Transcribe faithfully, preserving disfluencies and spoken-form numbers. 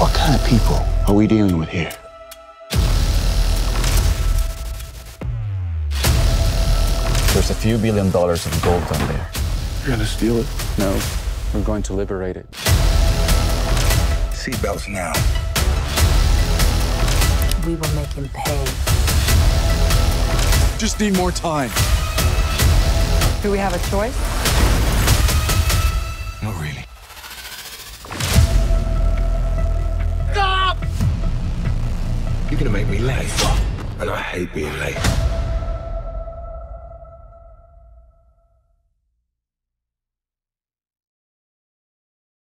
What kind of people are we dealing with here? There's a few billion dollars of gold down there. You're gonna steal it? No, we're going to liberate it. Seatbelts now. We will make him pay. Just need more time. Do we have a choice? Not really. You're gonna make me late, and I hate being late.